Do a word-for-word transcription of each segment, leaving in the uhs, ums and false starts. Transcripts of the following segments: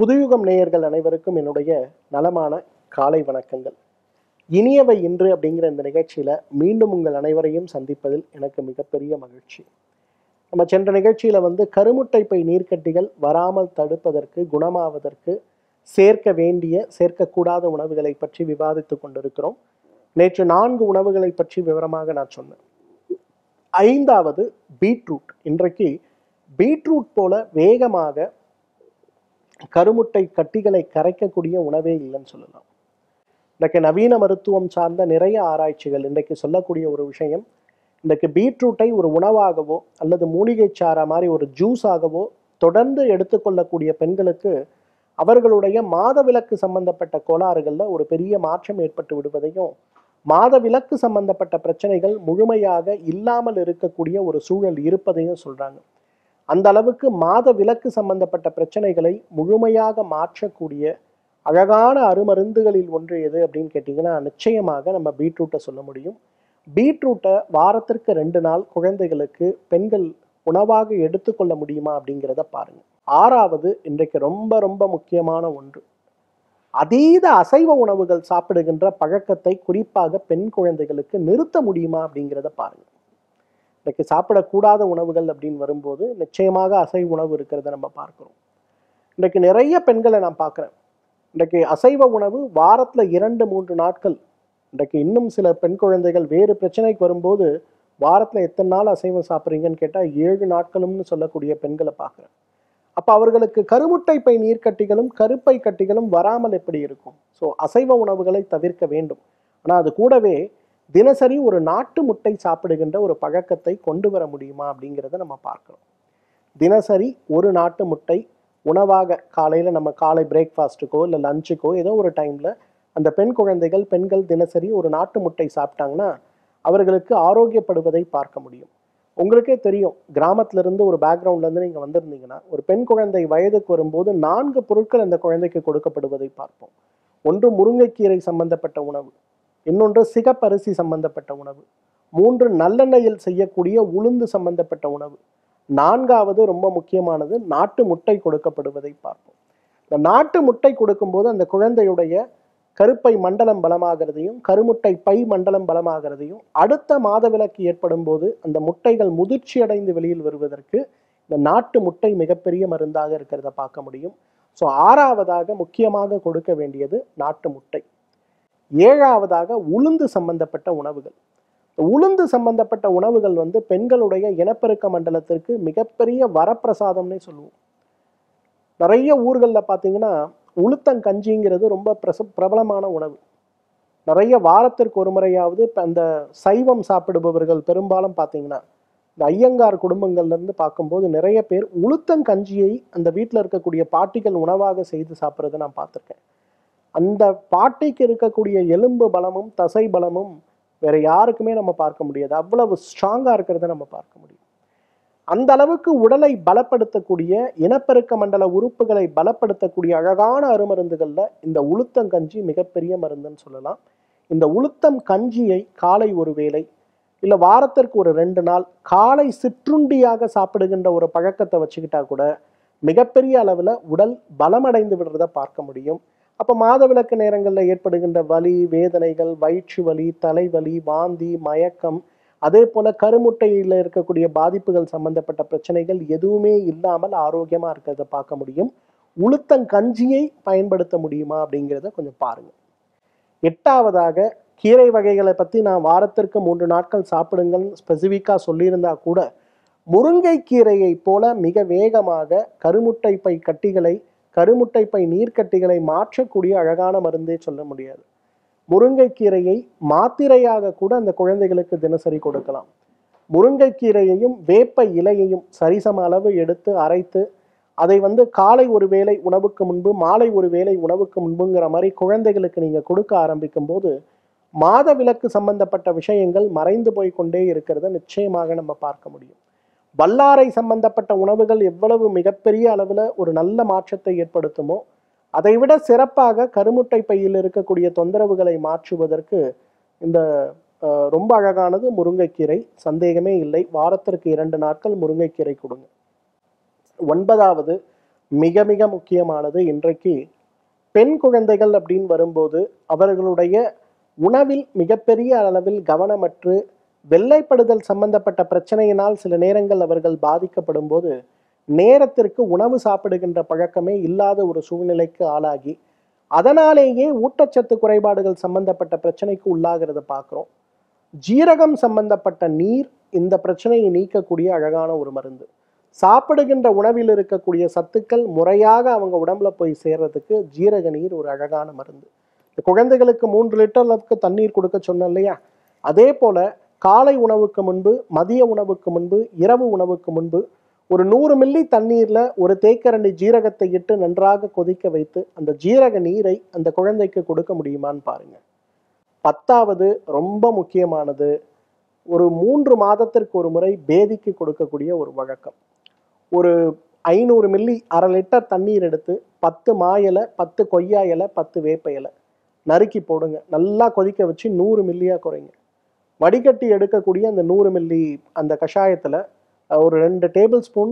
புதுயுகம் நேயர்கள் அனைவருக்கும் என்னுடைய நலமான காலை வணக்கங்கள். இனியவை இன்று அப்படிங்கிற இந்த நிகழ்ச்சியில மீண்டும் உங்கள் அனைவரையும் சந்திப்பதில் எனக்கு மிகப்பெரிய மகிழ்ச்சி. நம்ம சென்ற நிகழ்ச்சியில வந்து கருமுட்டை பை நீர்க்கட்டிகள் வராமல் தடுப்பதற்கு, குணமாவதற்கு சேர்க்க வேண்டிய சேர்க்கக்கூடாத உணவுகளை பற்றி விவாதித்து கொண்டிருக்கிறோம். நேற்று நான்கு உணவுகளை பற்றி விவரமாக நான் சொன்னேன். ஐந்தாவது பீட்ரூட். இன்றைக்கு பீட்ரூட் போல வேகமாக கருமுட்டை கட்டிகளை கரைக்கக்கூடிய உணவே இல்லைன்னு சொல்லலாம். இன்றைக்கு நவீன மருத்துவம் சார்ந்த நிறைய ஆராய்ச்சிகள் இன்றைக்கு சொல்லக்கூடிய ஒரு விஷயம், இன்றைக்கு பீட்ரூட்டை ஒரு உணவாகவோ அல்லது மூலிகை சாரா மாதிரி ஒரு ஜூஸாகவோ தொடர்ந்து எடுத்துக்கொள்ளக்கூடிய பெண்களுக்கு அவர்களுடைய மாதவிலக்கு சம்பந்தப்பட்ட கோளாறுகளில் ஒரு பெரிய மாற்றம் ஏற்பட்டு விடுவதையும், மாதவிலக்கு சம்பந்தப்பட்ட பிரச்சனைகள் முழுமையாக இல்லாமல் இருக்கக்கூடிய ஒரு சூழல் இருப்பதையும் சொல்றாங்க. அந்த அளவுக்கு மாத விலக்கு சம்பந்தப்பட்ட பிரச்சனைகளை முழுமையாக மாற்றக்கூடிய அழகான அருமருந்துகளில் ஒன்று எது அப்படின்னு கேட்டிங்கன்னா நிச்சயமாக நம்ம பீட்ரூட்டை சொல்ல முடியும். பீட்ரூட்டை வாரத்திற்கு ரெண்டு நாள் குழந்தைகளுக்கு பெண்கள் உணவாக எடுத்துக்கொள்ள முடியுமா அப்படிங்கிறத பாருங்க. ஆறாவது, இன்றைக்கு ரொம்ப ரொம்ப முக்கியமான ஒன்று, அதீத அசைவ உணவுகள் சாப்பிடுகின்ற பழக்கத்தை குறிப்பாக பெண் குழந்தைகளுக்கு நிறுத்த முடியுமா அப்படிங்கிறத பாருங்க. இன்றைக்கு சாப்பிடக்கூடாத உணவுகள் அப்படின்னு வரும்போது நிச்சயமாக அசைவ உணவு இருக்கிறத நம்ம பார்க்குறோம். இன்றைக்கு நிறைய பெண்களை நான் பார்க்குறேன், இன்றைக்கு அசைவ உணவு வாரத்தில் இரண்டு மூன்று நாட்கள். இன்றைக்கு இன்னும் சில பெண் குழந்தைகள் வேறு பிரச்சனைக்கு வரும்போது வாரத்தில் எத்தனை நாள் அசைவம் சாப்பிட்றீங்கன்னு கேட்டால் ஏழு நாட்களும்னு சொல்லக்கூடிய பெண்களை பார்க்குறேன். அப்போ அவர்களுக்கு கருமுட்டை பை நீர்க்கட்டிகளும் கருப்பை கட்டிகளும் வராமல் எப்படி இருக்கும்? ஸோ அசைவ உணவுகளை தவிர்க்க வேண்டும். ஆனால் அது கூடவே தினசரி ஒரு நாட்டு முட்டை சாப்பிடுகின்ற ஒரு பழக்கத்தை கொண்டு வர முடியுமா அப்படிங்கிறத நம்ம பார்க்கணும். தினசரி ஒரு நாட்டு முட்டை உணவாக காலையில் நம்ம காலை பிரேக்ஃபாஸ்ட்டுக்கோ இல்லை லஞ்சுக்கோ ஏதோ ஒரு டைமில் அந்த பெண் குழந்தைகள் பெண்கள் தினசரி ஒரு நாட்டு முட்டை சாப்பிட்டாங்கன்னா அவர்களுக்கு ஆரோக்கியப்படுவதை பார்க்க முடியும். உங்களுக்கே தெரியும், கிராமத்திலிருந்து ஒரு பேக்ரவுண்ட்லேருந்து நீங்கள் வந்திருந்தீங்கன்னா ஒரு பெண் குழந்தை வயதுக்கு வரும்போது நான்கு பொருட்கள் அந்த குழந்தைக்கு கொடுக்கப்படுவதை பார்ப்போம். ஒன்று முருங்கைக்கீரை சம்பந்தப்பட்ட உணவு, இன்னொன்று சிகப்பரிசி சம்பந்தப்பட்ட உணவு, மூன்று நல்லெண்ணெயில் செய்யக்கூடிய உளுந்து சம்பந்தப்பட்ட உணவு, நான்காவது ரொம்ப முக்கியமானது நாட்டு முட்டை கொடுக்கப்படுவதை பார்ப்போம். இந்த நாட்டு முட்டை கொடுக்கும்போது அந்த குழந்தையுடைய கருப்பை மண்டலம் பலமாகிறதையும் கருமுட்டை பை மண்டலம் பலமாகிறதையும் அடுத்த மாதவிலக்கு ஏற்படும் போது அந்த முட்டைகள் முதிர்ச்சி அடைந்து வெளியில் வருவதற்கு இந்த நாட்டு முட்டை மிகப்பெரிய மருந்தாக இருக்கிறத பார்க்க முடியும். ஸோ ஆறாவதாக முக்கியமாக கொடுக்க வேண்டியது நாட்டு முட்டை. ஏழாவதாக உளுந்து சம்பந்தப்பட்ட உணவுகள். உளுந்து சம்பந்தப்பட்ட உணவுகள் வந்து பெண்களுடைய இனப்பெருக்க மண்டலத்திற்கு மிகப்பெரிய வரப்பிரசாதம்னே சொல்லுவோம். நிறைய ஊர்களில் பார்த்தீங்கன்னா உளுத்தங்கஞ்சிங்கிறது ரொம்ப பிரச பிரபலமான உணவு. நிறைய வாரத்திற்கு ஒரு முறையாவது இப்போ அந்த சைவம் சாப்பிடுபவர்கள் பெரும்பாலும் பார்த்தீங்கன்னா இந்த ஐயங்கார் குடும்பங்கள்லேருந்து பார்க்கும்போது நிறைய பேர் உளுத்தங்கஞ்சியை அந்த வீட்டில் இருக்கக்கூடிய பாட்டிகள் உணவாக செய்து சாப்பிட்றதை நான் பார்த்துருக்கேன். அந்த பாட்டிக்கு இருக்கக்கூடிய எலும்பு பலமும் தசை பலமும் வேற யாருக்குமே நம்ம பார்க்க முடியாது. அவ்வளவு ஸ்ட்ராங்காக இருக்கிறத நம்ம பார்க்க முடியும். அந்த அளவுக்கு உடலை பலப்படுத்தக்கூடிய இனப்பெருக்க மண்டல உறுப்புகளை பலப்படுத்தக்கூடிய அழகான அருமருந்துகள்ல இந்த உளுத்தங்கஞ்சி மிகப்பெரிய மருந்துன்னு சொல்லலாம். இந்த உளுத்தம் கஞ்சியை காலை ஒரு வேளை இல்லை வாரத்திற்கு ஒரு ரெண்டு நாள் காலை சிற்றுண்டியாக சாப்பிடுகின்ற ஒரு பழக்கத்தை வச்சுக்கிட்டா கூட மிகப்பெரிய அளவில் உடல் பலமடைந்து விடுறத பார்க்க முடியும். அப்போ மாதவிலக்கு நேரங்களில் ஏற்படுகின்ற வலி, வேதனைகள், வயிற்று வலி, தலைவலி, வாந்தி, மயக்கம், அதே போல கருமுட்டையில் இருக்கக்கூடிய பாதிப்புகள் சம்பந்தப்பட்ட பிரச்சனைகள் எதுவுமே இல்லாமல் ஆரோக்கியமாக இருக்கிறத பார்க்க முடியும். உளுத்தங்கஞ்சியை பயன்படுத்த முடியுமா அப்படிங்கிறத கொஞ்சம் பாருங்க. எட்டாவதாக கீரை வகைகளை பற்றி நான் வாரத்திற்கு மூன்று நாட்கள் சாப்பிடுங்கள் ஸ்பெசிஃபிக்காக சொல்லியிருந்தா கூட முருங்கைக்கீரையை போல மிக வேகமாக கருமுட்டை பை கட்டிகளை கருமுட்டை பை நீர்க்கட்டிகளை மாற்றக்கூடிய அழகான மருந்தே சொல்ல முடியாது. முருங்கைக்கீரையை மாத்திரையாக கூட அந்த குழந்தைகளுக்கு தினசரி கொடுக்கலாம். முருங்கைக்கீரையையும் வேப்ப இலையையும் சரிசம அளவு எடுத்து அரைத்து அதை வந்து காலை ஒரு வேளை உணவுக்கு முன்பு மாலை ஒரு வேளை உணவுக்கு முன்புங்கிற மாதிரி குழந்தைகளுக்கு நீங்கள் கொடுக்க ஆரம்பிக்கும் போது மாத விலக்கு சம்பந்தப்பட்ட விஷயங்கள் மறைந்து போய் கொண்டே இருக்கிறத நிச்சயமாக நம்ம பார்க்க முடியும். வல்லாரை சம்பந்தப்பட்ட உணவுகள் எவ்வளவு மிகப்பெரிய அளவில் ஒரு நல்ல மாற்றத்தை ஏற்படுத்துமோ அதைவிட சிறப்பாக கருமுட்டை பையில் இருக்கக்கூடிய தொந்தரவுகளை மாற்றுவதற்கு இந்த ரொம்ப அழகானது முருங்கைக்கீரை, சந்தேகமே இல்லை. வாரத்திற்கு இரண்டு நாட்கள் முருங்கைக்கீரை கொடுங்க. ஒன்பதாவது மிக மிக முக்கியமானது. இன்றைக்கு பெண் குழந்தைகள் அப்படின்னு வரும்போது அவர்களுடைய உணவில் மிகப்பெரிய அளவில் கவனமற்று வெள்ளைப்படுதல் சம்பந்தப்பட்ட பிரச்சனையினால் சில நேரங்கள் அவர்கள் பாதிக்கப்படும் போது நேரத்திற்கு உணவு சாப்பிடுகின்ற பழக்கமே இல்லாத ஒரு சூழ்நிலைக்கு ஆளாகி அதனாலேயே ஊட்டச்சத்து குறைபாடுகள் சம்பந்தப்பட்ட பிரச்சனைக்கு உள்ளாகிறத பார்க்குறோம். ஜீரகம் சம்பந்தப்பட்ட நீர் இந்த பிரச்சனையை நீக்கக்கூடிய அழகான ஒரு மருந்து. சாப்பிடுகின்ற உணவில் இருக்கக்கூடிய சத்துக்கள் முறையாக அவங்க உடம்புல போய் சேர்றதுக்கு ஜீரக நீர் ஒரு அழகான மருந்து. இந்த குழந்தைகளுக்கு மூன்று லிட்டர் அளவுக்கு தண்ணீர் கொடுக்க சொன்னோம் இல்லையா, அதே போல காலை உணவுக்கு முன்பு, மதிய உணவுக்கு முன்பு, இரவு உணவுக்கு முன்பு ஒரு நூறு மில்லி தண்ணீர்ல ஒரு தேக்கரண்டி ஜீரகத்தை இட்டு நன்றாக கொதிக்க வைத்து அந்த ஜீரக நீரை அந்த குழந்தைக்கு கொடுக்க முடியுமான்னு பாருங்க. பத்தாவது ரொம்ப முக்கியமானது, ஒரு மூன்று மாதத்திற்கு ஒரு முறை பேதிக்கு கொடுக்கக்கூடிய ஒரு வழக்கம். ஒரு ஐநூறு மில்லி அரை லிட்டர் தண்ணீர் எடுத்து பத்து மா இலை, பத்து கொய்யா இலை, பத்து வேப்ப இலை நறுக்கி போடுங்க. நல்லா கொதிக்க வச்சு நூறு மில்லியா குறைங்க. வடிகட்டி எடுக்கக்கூடிய அந்த நூறு மில்லி அந்த கஷாயத்துல ஒரு ரெண்டு டேபிள் ஸ்பூன்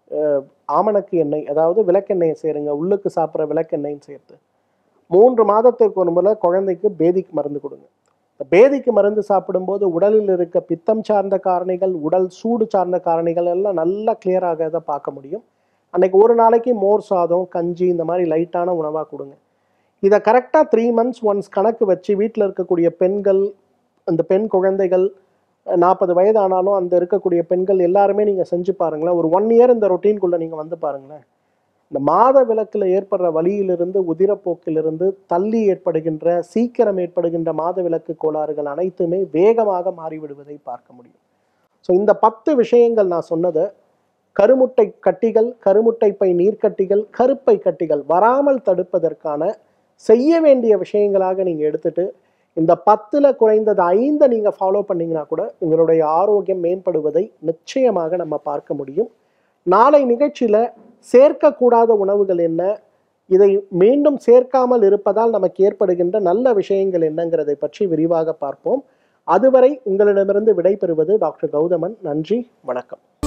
ஆமணக்கு எண்ணெய், அதாவது விளக்கெண்ணெயை சேருங்க. உள்ளுக்கு சாப்பிட்ற விளக்கெண்ணெயும் சேர்த்து மூன்று மாதத்திற்கு ஒரு முறை குழந்தைக்கு பேதிக்கு மருந்து கொடுங்க. பேதிக்கு மருந்து சாப்பிடும்போது உடலில் இருக்க பித்தம் சார்ந்த காரணிகள், உடல் சூடு சார்ந்த காரணிகள் எல்லாம் நல்லா கிளியர் ஆகிறத பார்க்க முடியும். அன்னைக்கு ஒரு நாளைக்கு மோர் சாதம், கஞ்சி இந்த மாதிரி லைட்டான உணவாக கொடுங்க. இதை கரெக்டாக த்ரீ மந்த்ஸ் ஒன்ஸ் கணக்கு வச்சு வீட்டில் இருக்கக்கூடிய பெண்கள், அந்த பெண் குழந்தைகள் நாற்பது வயது ஆனாலும் அந்த இருக்கக்கூடிய பெண்கள் எல்லாருமே நீங்கள் செஞ்சு பாருங்களேன். ஒரு ஒன் இயர் இந்த ரொட்டீன்குள்ளே நீங்கள் வந்து பாருங்களேன். இந்த மாத விளக்கில் ஏற்படுற வலியிலிருந்து, உதிரப்போக்கிலிருந்து, தள்ளி ஏற்படுகின்ற, சீக்கிரம் ஏற்படுகின்ற மாத விளக்கு கோளாறுகள் அனைத்துமே வேகமாக மாறிவிடுவதை பார்க்க முடியும். ஸோ இந்த பத்து விஷயங்கள் நான் சொன்னதை கருமுட்டை கட்டிகள், கருமுட்டை பை நீர்க்கட்டிகள், கருப்பை கட்டிகள் வராமல் தடுப்பதற்கான செய்ய வேண்டிய விஷயங்களாக நீங்கள் எடுத்துட்டு இந்த பத்துல குறைந்தது ஐந்தை நீங்கள் ஃபாலோ பண்ணீங்கன்னா கூட உங்களுடைய ஆரோக்கியம் மேம்படுவதை நிச்சயமாக நம்ம பார்க்க முடியும். நாளை நிகழ்ச்சியில் சேர்க்கக்கூடாத உணவுகள் என்ன, இதை மீண்டும் சேர்க்காமல் இருப்பதால் நமக்கு ஏற்படுகின்ற நல்ல விஷயங்கள் என்னங்கிறதை பற்றி விரிவாக பார்ப்போம். அதுவரை உங்களிடமிருந்து விடைபெறுவது டாக்டர் கௌதமன். நன்றி, வணக்கம்.